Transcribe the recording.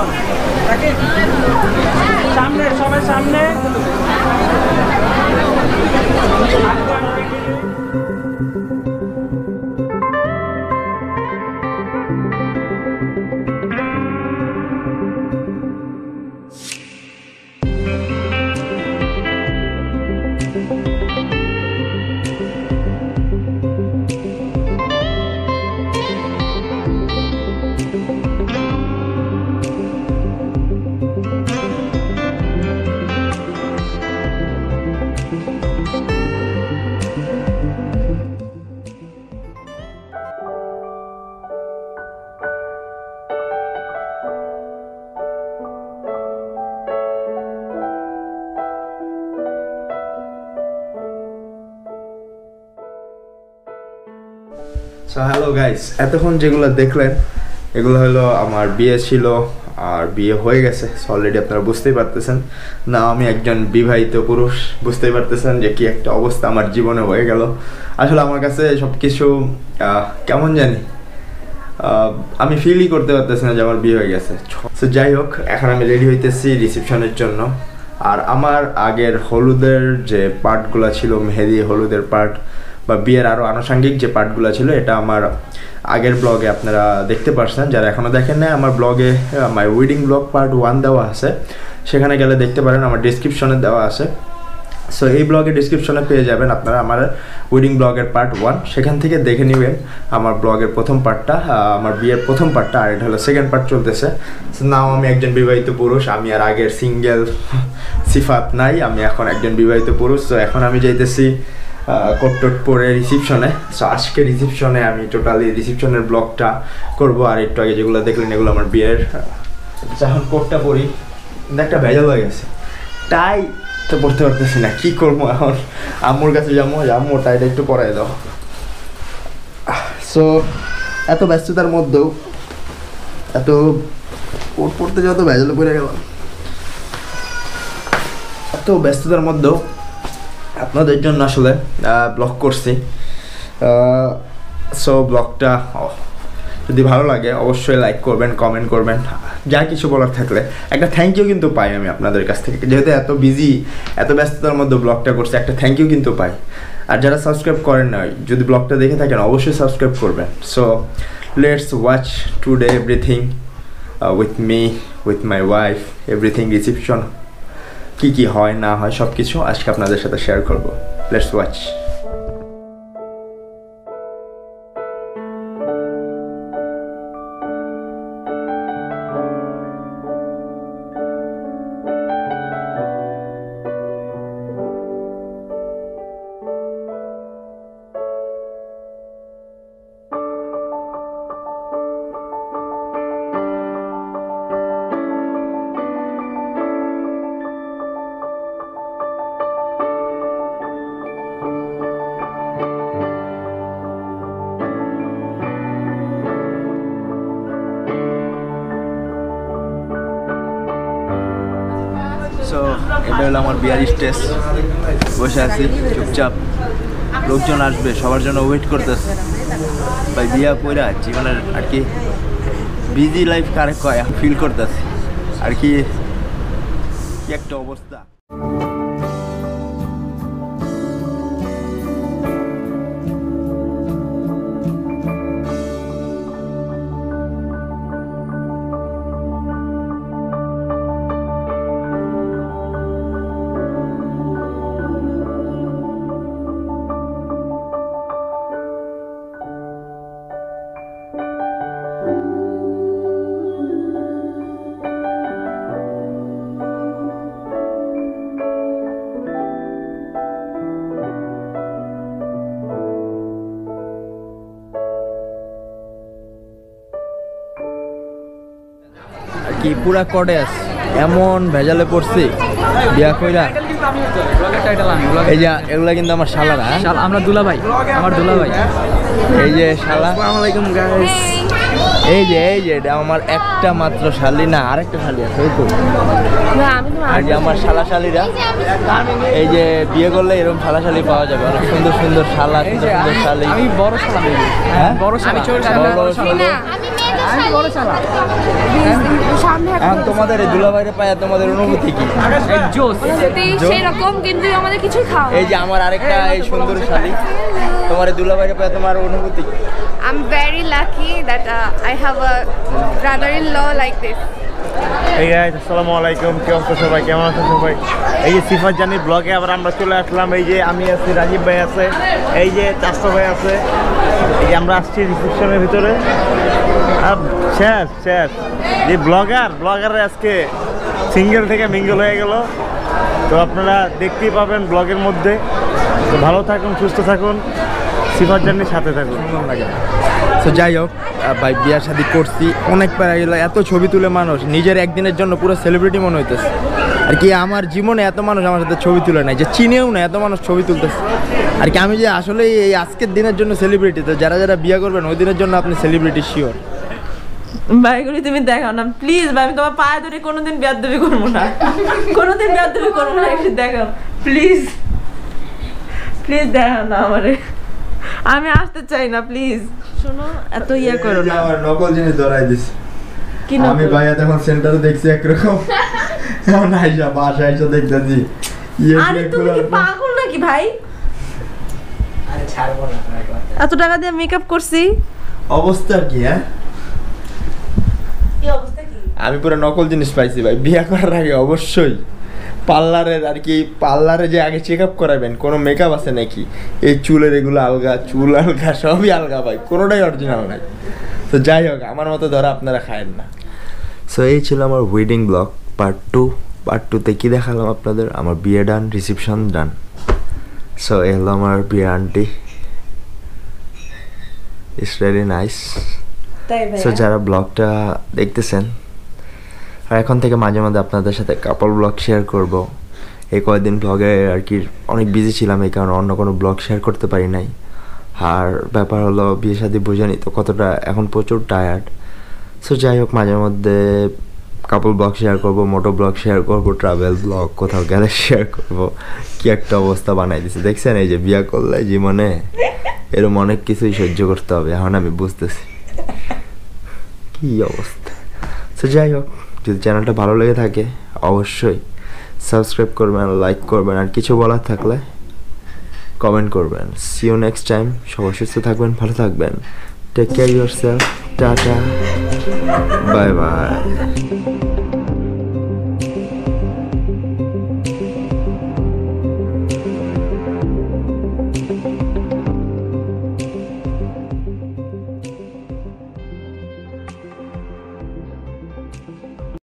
সামনে সবাই সামনে সো হ্যালো গাইস, এতক্ষণ যেগুলো দেখলেন এগুলো হলো আমার বিয়ে ছিল আর বিয়ে হয়ে গেছে। সো অলরেডি আপনারা বুঝতেই পারতেছেন না, আমি একজন বিবাহিত পুরুষ। বুঝতেই পারতেছেন যে কি একটা অবস্থা আমার জীবনে হয়ে গেল। আসলে আমার কাছে সব কিছু কেমন জানি, আমি ফিলই করতে পারতেছি না যে আমার বিয়ে হয়ে গেছে। সো যাই হোক, এখন আমি রেডি হইতেছি রিসেপশনের জন্য। আর আমার আগের হলুদের যে পার্টগুলো ছিল, মেহেদি হলুদের পার্ট বা বিয়ের আরও আনুষঙ্গিক যে পার্টগুলো ছিল, এটা আমার আগের ব্লগে আপনারা দেখতে পারছেন। যারা এখনও দেখেন না, আমার ব্লগে মাই ওয়েডিং ব্লগ পার্ট 1 দেওয়া আছে, সেখানে গেলে দেখতে পারেন, আমার ডিসক্রিপশনে দেওয়া আছে। সো এই ব্লগের ডিসক্রিপশনে পেয়ে যাবেন আপনারা আমার ওয়েডিং ব্লগের পার্ট 1, সেখান থেকে দেখে নেবেন আমার ব্লগের প্রথম পার্টটা, আমার বিয়ের প্রথম পার্টটা, আর এটা হলো সেকেন্ড পার্ট চলতেছে। সো নাও আমি একজন বিবাহিত পুরুষ, আমি আর আগের সিঙ্গেল সিফাত নাই, আমি এখন একজন বিবাহিত পুরুষ। তো এখন আমি যাইতেছি কোট টোট পরে রিসেপশনে। সো আজকে রিসেপশনে আমি টোটালি রিসেপশনের ব্লগটা করব। আর একটু আগে যেগুলো দেখলেন এগুলো আমার বিয়ের। এখন কোটটা পরি, কিন্তু একটা ভেজাল হয়ে গেছে, টাই তো পড়তে পারতেছি না, কি করবো এখন? আম্মুর কাছে যাবো, আম্মু টাইটা একটু পরাই দাও। সো এত ব্যস্ততার মধ্যেও, এত কোট পড়তে যত ভেজাল পড়ে গেলাম, এত ব্যস্ততার মধ্যেও আপনাদের জন্য আসলে ব্লগ করছি। সো ব্লগটা যদি ভালো লাগে অবশ্যই লাইক করবেন, কমেন্ট করবেন, যা কিছু বলার থাকলে একটা থ্যাংক ইউ কিন্তু পাই আমি আপনাদের কাছ থেকে। যেহেতু এত বিজি, এত ব্যস্ততার মধ্যে ব্লগটা করছি, একটা থ্যাংক ইউ কিন্তু পাই। আর যারা সাবস্ক্রাইব করেন না, যদি ব্লগটা দেখে থাকেন অবশ্যই সাবস্ক্রাইব করবেন। So let's watch today everything with me, with my wife, everything reception, কি কি হয় না হয় সব কিছু আজকে আপনাদের সাথে শেয়ার করব। Let's watch. সো এটা হলো আমার বিয়ার স্টেজ, বসে আছি চুপচাপ, লোকজন আসবে সবার জন্য ওয়েট করতেছে। ভাই বিয়া কইরা জীবনের আর কি বিজি লাইফ কারে কয় ফিল করতেছে আর কি একটা অবস্থা। কি পুরা কডেস এমন ভেজালে পড়ছি বিয়া কইরা। এই যে এগুলা কিন্তু আমার শালারা, আমরা দুলা ভাই, আমার দুলা ভাই। এই যে শালা, আসসালামু আলাইকুম গাইস। এই যে এটা আমার একটা মাত্র শালি, না আরেকটা শালি আছে ওই তো। আর যে আমার শালা শালিরা, এই যে বিয়ে করলে এরকম শালা শালি পাওয়া যাবে, অনেক সুন্দর সুন্দর শালা, সুন্দর সুন্দর শালি। আমি বড় শালা, হ্যাঁ বড় শালা, বড় শালা। তোমাদের এই দুলাভাইরে পায়া তোমাদের অনুভূতি কি? সেরকম কিন্তু আমাদের কিছু খাওয়া। এই যে আমার আরেকটা এই সুন্দর শাড়ি, তোমার এই দুলাভাইরে পায়া তোমার অনুভূতি কি? I'm very lucky that I have a brother-in-law like this. এই গাইস, আসসালামু আলাইকুম। কি অবস্থা সবাই, কেমন আছেন সবাই? এই যে সিফাত জানির ব্লগে আবার আমরা চলে আসলাম। এই যে আমি আছি, রাজীব ভাই আছে, এই যে চাষা ভাই আছে, এই যে আমরা আসছি রিসেপশনের ভিতরে। শেষ যে ব্লগার আজকে সিঙ্গেল থেকে মিঙ্গল হয়ে গেল। তো আপনারা দেখতেই পাবেন ব্লগের মধ্যে। তো ভালো থাকুন, সুস্থ থাকুন, সিফাত জানির সাথে থাকুন। তো যাই হোক ভাই, বিয়ার শাদী করছি, অনেক পারা গেল। এত ছবি তুলে মানুষ নিজের একদিনের জন্য পুরো সেলিব্রিটি মনে হইতেছে। আর কি আমার জীবনে এত মানুষ আমার সাথে ছবি তুলে নাই, যে চিনেও না এত মানুষ ছবি তুলতেছে। আর কি আমি যে আসলে এই আজকের দিনের জন্য সেলিব্রিটি। তো যারা যারা বিয়ে করবেন ওই দিনের জন্য আপনি সেলিব্রিটি শিওর। ভাইগুলি তুমি দেখাও না প্লিজ ভাই, আমি তোমার পায়ে ধরে কোনোদিন বেয়াদবি করবো না, কোনোদিন বেয়াদবি করবো না, একটু দেখাও প্লিজ, প্লিজ দেখাও না আমারে, আমি আসতে চাই না প্লিজ। শোনো এত ইয়া করো না, আমার নকল জিনিস ধরাই দিস। কি আমি ভাইয়া তখন সেন্টারে দেখছি একরকম, এখন আইসা বাসা আইসা দেখতেছি। আরে তুমি কি পাগল নাকি ভাই? আরে ছাড়বো না, এত টাকা দিয়ে মেকআপ করছি, অবস্থা কি? হ্যাঁ কি অবস্থা কি? আমি পুরো নকল জিনিস পাইছি ভাই। বিয়ে করার আগে অবশ্যই পার্লারের আর কি, পার্লারে যে আগে চেক আপ করাবেন কোনো মেকআপ আছে নাকি, এই চুলের এগুলো আলগা, চুল আলগা, সবই আলগা ভাই, কোনোটাই অরিজিনাল নাই। তো যাই হোক, আমার মতো ধরা আপনারা খায়েন না। সো এই ছিল আমার ওয়েডিং ব্লগ পার্ট 2। পার্ট 2তে কী দেখালাম আপনাদের? আমার বিয়ে ডান, রিসেপশন ডান। সো এই হলো আমার বিয়ে aunty, it's very nice. So যারা ব্লগটা দেখতেছেন, আর এখন থেকে মাঝে মাঝে আপনাদের সাথে কাপল ব্লগ শেয়ার করব। এই কয়েকদিন ব্লগে আর কি অনেক বিজি ছিলাম, এই কারণে অন্য কোনো ব্লগ শেয়ার করতে পারি নাই। আর ব্যাপার হলো বিয়ে শাদী বোঝানি তো কতটা, এখন প্রচুর টায়ার্ড। সো যাই হোক, মাঝে মধ্যে কাপল ব্লগ শেয়ার করব, মোটো ব্লগ শেয়ার করব, ট্রাভেল ব্লগ, কোথাও গেলে শেয়ার করব। কি একটা অবস্থা বানাই দিছে দেখছেন? এই যে বিয়ে করলে জীবনে এরকম অনেক কিছুই সহ্য করতে হবে, এখন আমি বুঝতেছি কি অবস্থা। সো যাই হোক, যদি চ্যানেলটা ভালো লেগে থাকে অবশ্যই সাবস্ক্রাইব করবেন, লাইক করবেন, আর কিছু বলার থাকলে কমেন্ট করবেন। See you next time. সবাই সুস্থ থাকবেন, ভালো থাকবেন। Take care yourself, tata, bye by.